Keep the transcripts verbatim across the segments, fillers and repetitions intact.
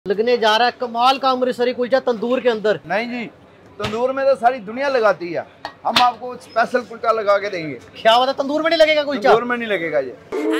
लगने जा रहा है कमाल का अमृतसरी कुलचा तंदूर के अंदर। नहीं जी, तंदूर में तो सारी दुनिया लगाती है, हम आपको स्पेशल कुलचा लगा के देंगे। क्या बता, तंदूर में नहीं लगेगा कुलचा? तंदूर में नहीं लगेगा ये।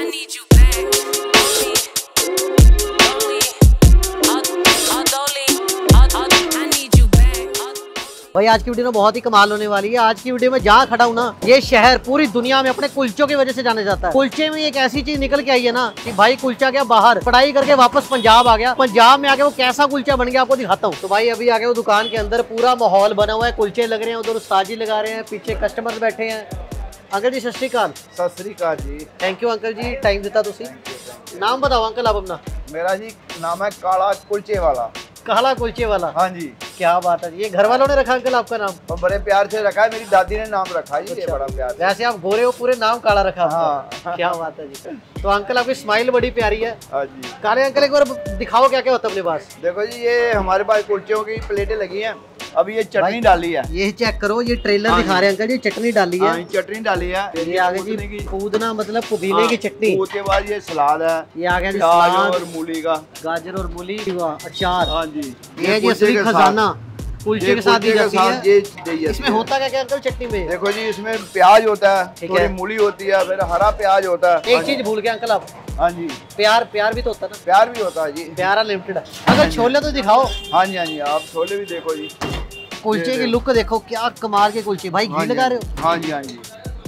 भाई आज की वीडियो में बहुत ही कमाल होने वाली है। आज की वीडियो में जहाँ खड़ा हूँ ना, ये शहर पूरी दुनिया में अपने कुलचों की वजह से जाना जाता है। कुलचे में एक ऐसी चीज निकल के आई है ना कि भाई कुलचा गया बाहर, पढ़ाई करके वापस पंजाब आ गया, पंजाब में आके वो कैसा कुलचा बन गया आपको दिखाता हूँ। तो भाई अभी आगे वो दुकान के अंदर पूरा माहौल बना हुआ है, कुलचे लग रहे हैं, उधर उस्ताद जी लगा रहे हैं, पीछे कस्टमर बैठे हैं। अंकल जी सत श्री अकाल। सत श्री अकाल जी। थैंक यू अंकल जी, टाइम दिता तुसी। नाम बताओ अंकल आप अपना। मेरा जी नाम है काला कुलचे वाला। काला कुलचे वाला? हाँ जी। क्या बात है, ये घर वालों ने रखा अंकल आपका नाम? और बड़े प्यार से रखा है, मेरी दादी ने नाम रखा है जी। अच्छा। ये बड़ा प्यार। वैसे आप गोरे हो, पूरे नाम काला रखा। हाँ। क्या बात है जी। तो अंकल आपकी स्माइल बड़ी प्यारी है। हाँ जी। काले अंकल एक बार दिखाओ क्या क्या होता है अपने पास। देखो जी, ये हमारे पास कुलचों की प्लेटें लगी हैं। अभी ये चटनी डाली है, ये चेक करो, ये ट्रेलर दिखा रहे हैं अंकल जी, चटनी डाली है। हाँ, चटनी डाली है। ये आगे जी पूदना मतलब पुदीने की चटनी। उसके बाद ये सलाद है, ये आगे प्याज और मूली का, गाजर और मूली, अचार। हाँ जी। ये जी असली खजाना कुलचे के साथ दी जाती है। ये इसमें होता क्या क्या अंकल चटनी में? देखो जी, इसमें प्याज होता है, थोड़ी मूली होती है, फिर हरा प्याज होता है। एक चीज भूल गए अंकल आप। हाँ जी। प्यार प्यार भी तो होता है ना? प्यार भी होता है जी। प्यारा लिमिटेड है। अगर छोले तो दिखाओ। हाँ जी हाँ जी, आप छोले भी देखो जी। कुलचे की लुक देखो, क्या कमाल के कुलचे। भाई घी लगा रहे हो? हाँ जी हाँ जी।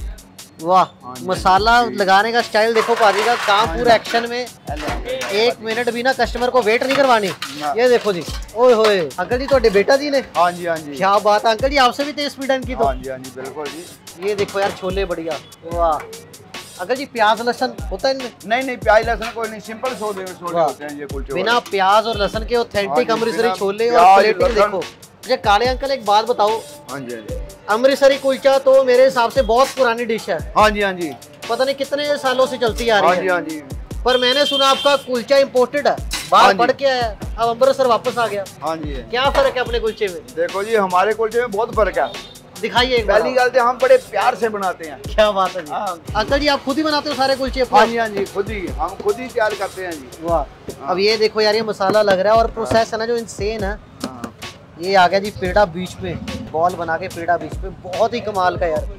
वाह, मसाला लगाने का स्टाइल देखो पाजी का, काम पूरा एक्शन में। एक मिनट भी ना कस्टमर को वेट नहीं करवानी। ये देखो जी, ओए होए अंकल जी, तो बेटा जी ने। हाँ जी हाँ जी। क्या बात है अंकल जी, आपसे भी तेज स्पीड इनकी तो। हाँ जी हाँ जी, बिल्कुल जी। ये देखो यार छोले बढ़िया। वाह अंकल जी, प्याज लहसुन होता है इनमें? नहीं नहीं, प्याज लहसुन कोई नहीं, सिंपल छोले छोले होते हैं ये कुलचे। बिना प्याज और लहसुन के ऑथेंटिक अमृतसरी छोले और प्लेटिंग देखो। मुझे काले अंकल एक बात बताओ। हाँ जी हाँ जी। अमृतसरी कुलचा तो मेरे हिसाब से बहुत पुरानी डिश है। हाँ जी हाँ जी। पता नहीं कितने सालों से चलती आ रही है। हाँ जी हाँ जी। पर मैंने सुना आपका कुलचा इम्पोर्टेड है, बाहर पढ़ के आया, अब अमृतसर वापस आ गया। हाँ जी। क्या फर्क है अपने कुलचे में? देखो जी, हमारे कुलचे में बहुत फर्क है। दिखाइए। पहली गल तो हम बड़े प्यार से बनाते हैं। क्या बात है जी। हाँ। अंकल जी आप खुद ही बनाते हो सारे कुलचे? हाँ जी हाँ जी, खुद ही, हम खुद ही तैयार करते हैं जी। वाह। अब ये देखो यार, ये मसाला लग रहा है और प्रोसेस है ना जो इंसेन है। ये आ गया जी पेड़ा बीच में, बॉल बना के पेड़ा बीच में, बहुत ही कमाल का यार।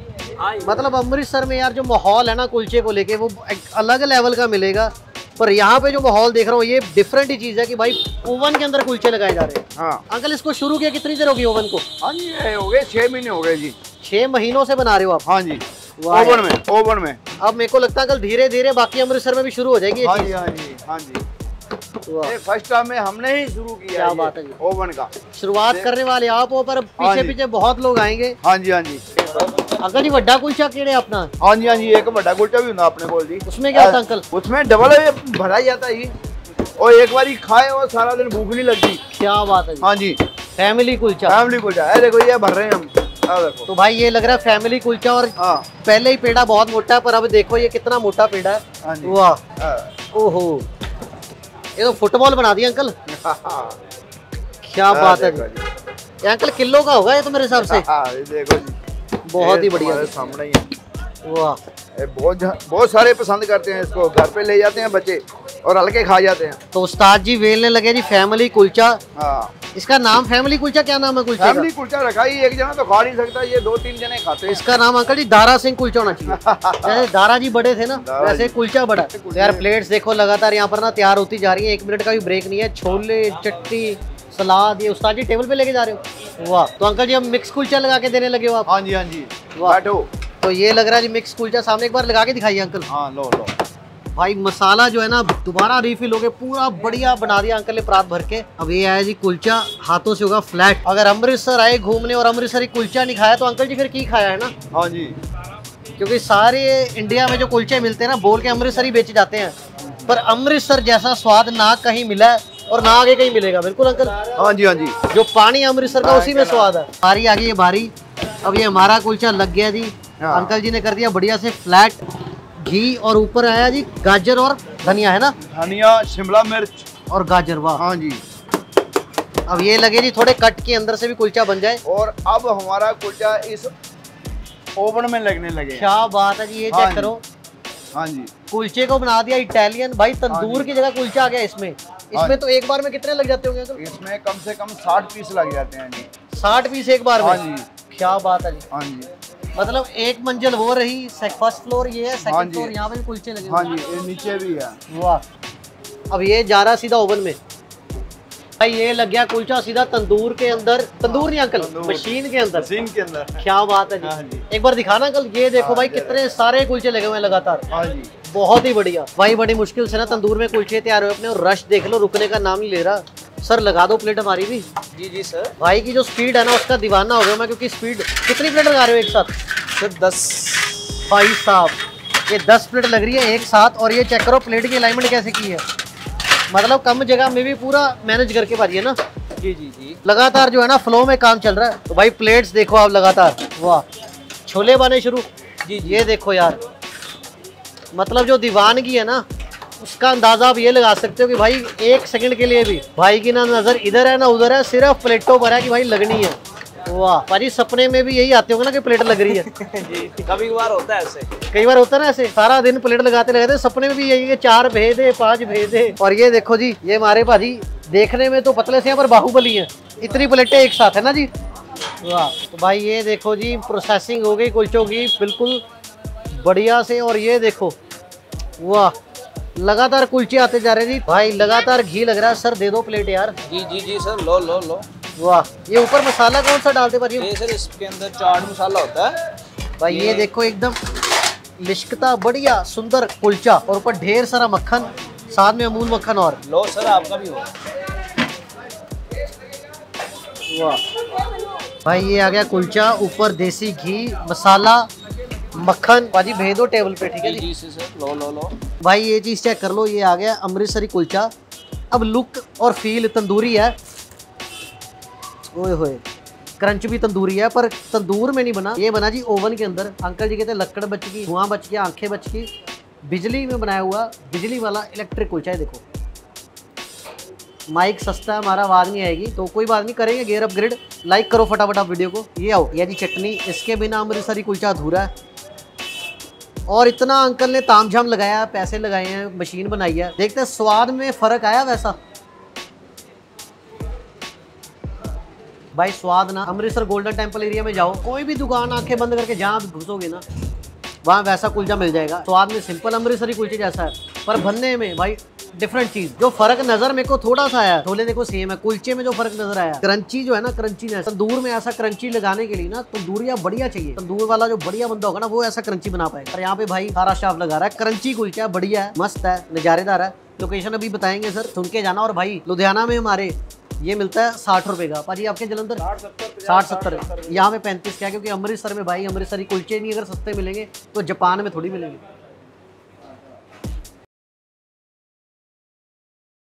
मतलब अमृतसर में यार जो माहौल है ना कुलचे को लेके, वो एक अलग लेवल का मिलेगा। पर यहाँ पे जो माहौल देख रहा हूँ, ये डिफरेंट ही चीज है कि भाई ओवन के अंदर कुलचे लगाए जा रहे हैं। हाँ। अंकल इसको शुरू किया कितनी देर होगी ओवन को? हाँ जी, हो गए छह महीने हो गए जी। छह महीनों से बना रहे हो आप? हाँ जी। ओवन में, ओवन में। अब मेरे को लगता है कल धीरे धीरे बाकी अमृतसर में भी शुरू हो जाएगी। हाँ जी हाँ जी हाँ जी। फर्स्ट टाइम में हमने ही शुरू किया। क्या बात है जी। ओवन का शुरुआत करने वाले आप हो, पर पीछे पीछे बहुत लोग आएंगे। हाँ जी हाँ जी। अंकल जी वड्डा कुलचा केड़े अपना? हाँ जी हाँ जी, एक बड़ा कुलचा भी होता अपने को जी। उसमें क्या होता अंकल? उसमें डबल भरा जाता है, और एक बार खाए और सारा दिन भूख नहीं लगती। क्या बात है जी। हाँ जी, फैमिली कुलचा। फैमिली कुलचा है, देखो ये भर रहे हैं हम। देखो तो भाई ये लग रहा है फैमिली कुलचा। और हाँ। पहले ही पेड़ा बहुत मोटा है, पर अब देखो ये कितना मोटा पेड़ा है। हाँ जी। वाह, ओहो, ये तो फुटबॉल बना दिया अंकल। क्या बात है जी। ये अंकल किलो का होगा ये तो मेरे हिसाब से। देखो जी, बहुत ही बढ़िया सामने ही है। वाह, बहुत बहुत सारे पसंद करते हैं इसको, घर पे ले जाते हैं बच्चे और हल्के खा जाते हैं। तो उस्ताद जी वेलने लगे जी फैमिली कुलचा। हाँ। इसका नाम फैमिली कुलचा, क्या नाम है कुलचा? फैमिली कुलचा रखा ही, एक जना तो खा नहीं सकता, ये दो तीन जने खाते हैं। इसका नाम अंकल जी दारा सिंह कुलचा होना चाहिए। जैसे दारा जी बड़े थे ना, वैसे कुलचा बड़ा। तो यार प्लेट्स देखो लगातार यहाँ पर ना तैयार होती जा रही है, एक मिनट का भी ब्रेक नहीं है। छोले, चटनी, सलाद, ये उस्ताद जी टेबल पे लेके जा रहे हो? वाह। तो अंकल जी अब मिक्स कुलचा लगा के देने लगे हो आप? हाँ जी हाँ जी। बैठो। तो ये लग रहा है जी मिक्स कुलचा, सामने एक बार लगा के दिखाइए अंकल। हाँ लो लो भाई मसाला जो है ना दोबारा रिफिल हो गया, पूरा बढ़िया बना दिया अंकल ने परात भर के। अब ये आया जी कुलचा, हाथों से होगा फ्लैट। अगर अमृतसर आए घूमने और अमृतसरी कुलचा नहीं खाया तो अंकल जी फिर की खाया है ना? हाँ जी। क्योंकि सारे इंडिया में जो कुलचे मिलते हैं ना, बोल के अमृतसरी बेचे जाते हैं, पर अमृतसर जैसा स्वाद ना कहीं मिला है और ना आगे कहीं मिलेगा। बिल्कुल अंकल। हाँ जी हाँ जी। जो पानी अमृतसर का उसी में स्वाद है। बारी आ गई है बारी। अब ये हमारा कुलचा लग गया जी। अंकल जी ने कर दिया बढ़िया से फ्लैट, घी और ऊपर आया जी गाजर और धनिया, है ना? धनिया, शिमला मिर्च और गाजर। वाह। हाँ जी। अब ये लगे जी थोड़े कट के अंदर से भी कुलचा बन जाए। और अब हमारा कुलचा इस ओवन में लगने लगे। क्या बात है जी, ये चेक करो। हाँ जी। कुलचे को बना दिया इटालियन। भाई तंदूर की जगह कुलचा आ गया इसमें। इसमें तो एक बार में कितने लग जाते होंगे अंकल? इसमें कम से कम साठ पीस लग जाते हैं जी। साठ पीस एक बार में? हाँ जी। क्या बात है जी। हाँ जी। मतलब एक मंजिल वो रही, फर्स्ट फ्लोर ये है, हाँ सेकंड जी। फ्लोर यहाँ पे भी कुलचे लगे। हाँ जी, ये नीचे भी है। वाह। अब ये जा रहा सीधा ओवन में भाई, ये लग गया कुलचा सीधा तंदूर के अंदर। तंदूर नहीं अंकल, मशीन के अंदर। मशीन के अंदर। क्या बात है जी। हाँ जी। एक बार दिखाना अंकल, ये देखो हाँ भाई जी। कितने सारे कुलचे लगे हुए हैं लगातार। हाँ जी। बहुत ही बढ़िया भाई, बड़ी मुश्किल से ना तंदूर में कुलचे तैयार हुए अपने, और रश देख लो, रुकने का नाम नहीं ले रहा। सर लगा दो प्लेट हमारी भी। जी जी सर। भाई की जो स्पीड है ना, उसका दीवाना हो गया मैं, क्योंकि स्पीड। कितनी प्लेट लगा रहे हो एक साथ? सर दस। भाई साहब ये दस प्लेट लग रही है एक साथ, और ये चेक करो प्लेट की अलाइनमेंट कैसे की है, मतलब कम जगह में भी पूरा मैनेज करके पारी है ना। जी जी जी। लगातार जो है ना फ्लो में काम चल रहा है। तो भाई प्लेट्स देखो आप लगातार, वाह। छोले बने शुरू। जी जी। ये देखो यार, मतलब जो दीवानगी है ना, उसका अंदाजा आप ये लगा सकते हो कि भाई एक सेकंड के लिए भी भाई की ना नजर इधर है ना उधर है, सिर्फ प्लेटों पर है कि भाई लगनी है। वाह भाजी, सपने में भी यही आते होंगे ना कि प्लेट लग रही है। जी, कभी कभार होता है ऐसे। कई बार होता है ना ऐसे, सारा दिन प्लेट लगाते लगाते सपने में भी यही है, चार भेदे पांच भेदे। और ये देखो जी, ये हमारे भाजी देखने में तो पतले से हैं पर बाहुबली हैं, इतनी प्लेटें एक साथ है ना जी। वाह। तो भाई ये देखो जी, प्रोसेसिंग हो गई कुलचों की बिल्कुल बढ़िया से। और ये देखो, वाह, लगातार कुलचे आते जा रहे हैं जी। भाई लगातार घी लग रहा है। सर दे दो प्लेट यार। जी जी जी सर, लो लो लो। वाह। ये ऊपर मसाला कौन सा डालते भाजी? ये सर इसके अंदर चाट मसाला होता है भाई। ये देखो एकदम लिशकता बढ़िया सुंदर कुलचा, और ऊपर ढेर सारा मक्खन, साथ में अमूल मक्खन। और लो सर, आपका भी हो। वाह भाई, ये आ गया कुलचा, ऊपर देसी घी, मसाला, मक्खन। भाजी भेज दो टेबल पे, ठीक है जी जी। जी सर, लो लो लो। भाई ये चीज चेक कर लो, ये आ गया अमृतसरी कुलचा। अब लुक और फील तंदूरी है। ओए होए, क्रंच भी तंदूरी है, पर तंदूर में नहीं बना, ये बना जी ओवन के अंदर। अंकल जी कहते लकड़ बच गई, धुआं बच गया, आंखें बच गई। बिजली में बनाया हुआ, बिजली वाला इलेक्ट्रिक कुलचा है। देखो माइक सस्ता है हमारा, आवाज नहीं आएगी, तो कोई बात नहीं, करेंगे गेयर अपग्रेड। लाइक करो फटाफट आप वीडियो को। ये आओ, ये जी चटनी, इसके बिना अमृतसरी कुलचा अधूरा है। और इतना अंकल ने तामझाम लगाया, पैसे लगाए हैं, मशीन बनाई है, देखते हैं स्वाद में फर्क आया वैसा। भाई स्वाद ना, अमृतसर गोल्डन टेम्पल एरिया में जाओ, कोई भी दुकान आंखें बंद करके जहाँ आप घुसोगे ना, वहाँ वैसा कुलचा मिल जाएगा। स्वाद में सिंपल अमृतसरी कुलचे जैसा है, पर बनने में भाई डिफरेंट चीज। जो फर्क नजर मेरे को थोड़ा सा आया, छोले देखो सेम है, कुलचे में जो फर्क नजर आया, क्रंची जो है ना, क्रंची ने तंदूर में ऐसा क्रंची लगाने के लिए ना, तंदूरिया बढ़िया चाहिए। तंदूर वाला जो बढ़िया बंदा होगा ना, वो ऐसा क्रंची बना पाएगा। और यहाँ पे भाई सारा स्टाफ लगा रहा है, क्रंची कुलचा बढ़िया है, मस्त है, नजारेदार है। लोकेशन अभी बताएंगे सर, सुन के जाना। और भाई लुधियाना में हमारे ये मिलता है साठ रुपए का। भाजी आपके जलंधर साठ सत्तर, यहाँ पे पैंतीस का है, क्योंकि अमृतसर में भाई अमृतसरी कुलचे नहीं अगर सस्ते मिलेंगे तो जापान में थोड़ी मिलेंगे।